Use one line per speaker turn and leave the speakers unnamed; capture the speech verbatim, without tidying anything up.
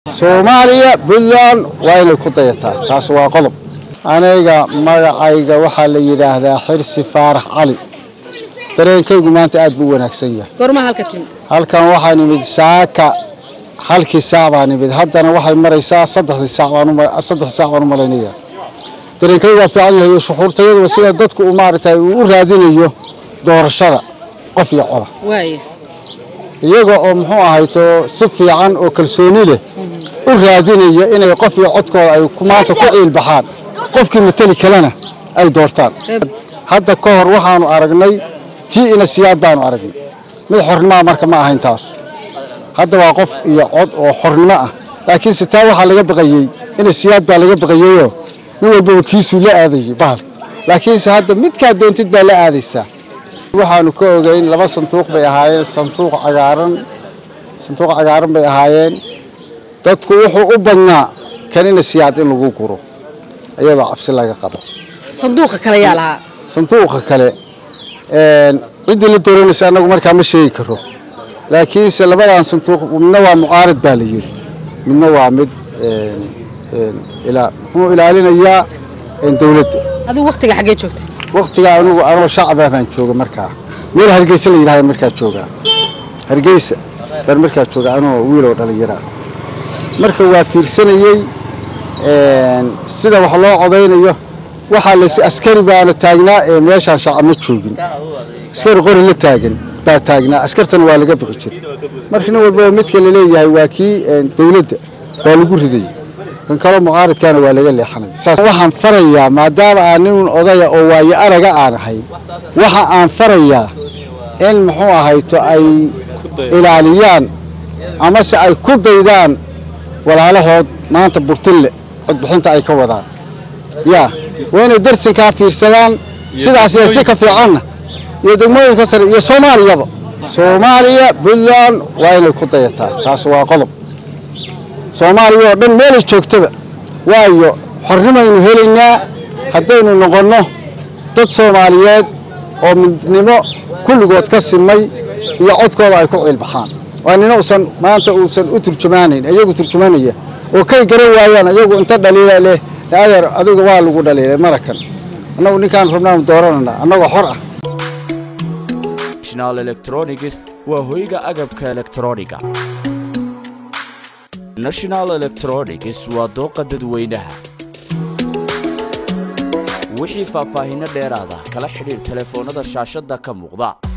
Soomaaliya Puntland waa inay ku dayataa taas waa qodob aniga magacayga waxa la yiraahdaa Xirsi Faarax Cali dareenkaygu maanta aad buu wanaagsan yahay
gorma halka tin
halkan waxaan nimid saaka halkii saac baan nimid haddana waxay maraysaa saddex saac baan saddex saac baan malaynayaa dareenkaygu waa fiican yahay shuxuurtayadu sida dadku u maartay u raadinayo doorashada qof iyo coda
way
iyaga oo muxuu ahayto si fiican oo kalsooni leh u raadinaya inay qof iyo codkooda ay ku maanta ku ciil baxaan qofkii matali kalena ay doortaan hadda ka hor waxaanu aragnay tii ina siyaad baanu aragnay mid xornimo marka ma ahayn taas hadda waa qof iyo cod oo xornimo ah laakiin sitaa waxa laga baqayay ina siyaad baa laga baqayayo nin walba kiisu la aadayay bahal laakiin hadda mid ka doontid baa la aadaysa waxaanu ka ogeyn laba sanduuq bay ahaayeen sanduuq cagaaran sanduuq cagaaran bay ahaayeen dadku wuxuu u badnaa kan ina siyaad in lagu guro iyadoo cabsi laga qabo
sanduuqa kale yaa lahaa
sanduuqa kale een cid la dooranaysa anagu markaa ma sheegi karo laakiin se labadan sanduuq midna waa mucaarad baa la yiri midna waa mid een een ila wuxuu ilaalinayaa in dawladda
adigu waqtiga xagee joogtay
waqtiga anigu anoo shacab baan jooga markaa meel Hargeysa la yiraahdo markaa jooga Hargeysa bar markaa jooga anoo wiil oo dhalinyaro marka waa fiirsanayay een sida wax loo codeynayo waxa la askari baana taagnaa ee meesha shacab ma joogin askari qori la taagan baa taagnaa askartan waa laga bixi jiray markina walba midka la leeyahay waa kii dawladda baa lagu riday kan kale mucaaradkana waa laga leexanay waxaan farayaa maadaama aan nin odaya oo waayo araga aan ahay waxa aan farayaa in muxuu ahayto ay ilaaliyaan ama si ay ku daydaan walaalahood maanta burtille cod bixinta ay ka wadaan yaa وين درسي كافي سلام سيدا سياسي كافي عنا يدمون كسر يا سوماليا با سوماليا بلان وين الكطيتا تاسوا قلب سوماليا بن ميل جوجتبا وايو حرمه انو هلينا hadaynu noqono dad Soomaaliyeed oo midnimo kulligood ka simay iyo codkooda ay ku cilbaxaan waanina uusan maanta uusan u turjumaanayn ayagu turjumaanaya oo kay garan waayaan ayagu inta dhaliila leh adeer adiga waa lagu dhaleelay marakan anagu ninkaan rabnaan dooranana anagu xor ah
National Electronics waa hoyga agabka elektrooniga National Electronics waa dooqa dadweynaha wixii faahfaahin dheeraad ah kala xiriir telefoonada shaashada ka muuqda